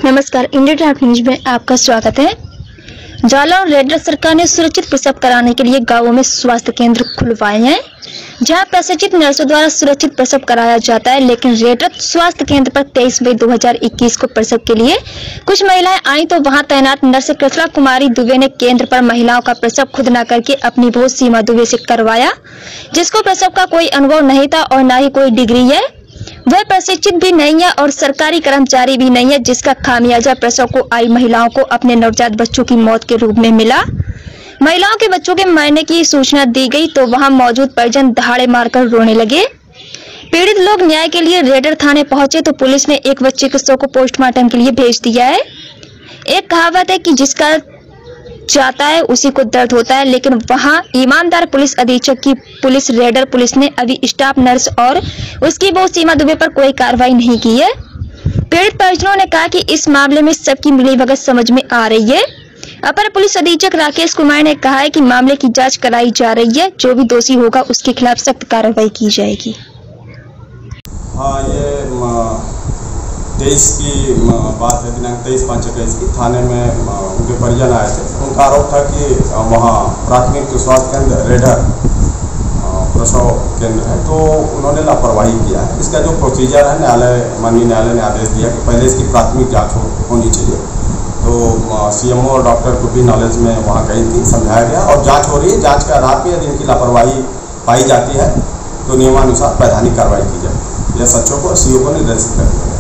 नमस्कार, India times news में आपका स्वागत है। जाला और रेडर सरकार ने सुरक्षित प्रसव कराने के लिए गांवों में स्वास्थ्य केंद्र खुलवाए हैं, जहां प्रशिक्षित नर्सों द्वारा सुरक्षित प्रसव कराया जाता है। लेकिन रेडर स्वास्थ्य केंद्र पर 23 मई 2021 को प्रसव के लिए कुछ महिलाएं आई तो वहां तैनात नर्स कृष्णा कुमारी दुबे ने केंद्र पर महिलाओं का प्रसव खुद न करके अपनी बहू सीमा दुबे से करवाया, जिसको प्रसव का कोई अनुभव नहीं था और न ही कोई डिग्री है। वह प्रशिक्षित भी नहीं है और सरकारी कर्मचारी भी नहीं है, जिसका खामियाजा प्रसव को आई महिलाओं को अपने नवजात बच्चों की मौत के रूप में मिला। महिलाओं के बच्चों के मरने की सूचना दी गई तो वहां मौजूद परिजन दहाड़े मारकर रोने लगे। पीड़ित लोग न्याय के लिए रेडर थाने पहुंचे तो पुलिस ने एक बच्चे के शव को पोस्टमार्टम के लिए भेज दिया है। एक कहावत है कि जिसका जाता है उसी को दर्द होता है, लेकिन वहां ईमानदार पुलिस अधीक्षक की पुलिस रेडर पुलिस ने अभी स्टाफ नर्स और उसकी बहू सीमा दुबे पर कोई कार्रवाई नहीं की है। पीड़ित परिजनों ने कहा कि इस मामले में सबकी मिलीभगत समझ में आ रही है। अपर पुलिस अधीक्षक राकेश कुमार ने कहा है कि मामले की जांच कराई जा रही है, जो भी दोषी होगा उसके खिलाफ सख्त कार्रवाई की जाएगी। हाँ, ये 23 की बात है, दिनांक 23/5/21 की थाने में उनके परिजन आए थे। उनका आरोप था कि वहाँ प्राथमिक स्वास्थ्य केंद्र रेडर प्रसव केंद्र है, तो उन्होंने लापरवाही किया है। इसका जो प्रोसीजर है, माननीय न्यायालय ने आदेश दिया कि पहले इसकी प्राथमिक जांच होनी चाहिए। तो सीएमओ और डॉक्टर को भी नॉलेज में वहाँ गई थी, समझाया गया और जाँच हो रही है। जाँच के आधार पर यदि इनकी लापरवाही पाई जाती है तो नियमानुसार वैधानिक कार्रवाई की जाए। यह सच्चों को सीओ को निर्देशित कर दिया।